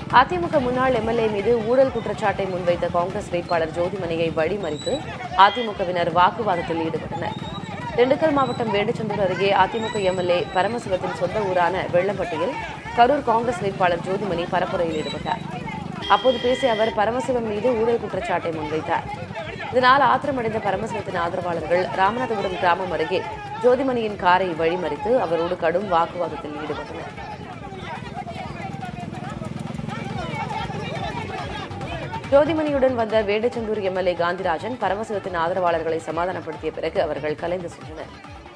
அதிமுக முன்னாள் எம்எல்ஏ மீது ஊழல் குற்றச்சாட்டை முன்வைத்த காங்கிரஸ் வேட்பாளர் ஜோதிமணியை வழிமறித்து அதிமுகவினர் வாக்குவாதத்தில் ஈடுபட்டனர். திண்டுக்கல் மாவட்டம் வேடச்சந்தூர் அருகே அதிமுக எம்எல்ஏ பரமசிவத்தின் சொந்த ஊரான வெள்ளம்பட்டியில் கரூர் காங்கிரஸ் வேட்பாளர் ஜோதிமணி பரப்புரையில் ஈடுபட்டார். அப்போது பேசிய அவர் பரமசிவம் மீது ஊழல் குற்றச்சாட்டை முன்வைத்தார். இதனால் ஆத்திரமடைந்த பரமசிவத்தின் ஆதரவாளர்கள் ராமநாதபுரம் கிராமம் அருகே ஜோதிமணியின் காரை வழிமறித்து அவரோடு கடும் வாக்குவாதத்தில் ஈடுபட்டனர். ஜோதிமணியுடன் வந்த வேடச்சந்தூர் எம்எல்ஏ காந்திராஜன் பரமசிவத்தின் ஆதரவாளர்களை சமாதானப்படுத்திய பிறகு அவர்கள் கலைந்து சென்றனர்.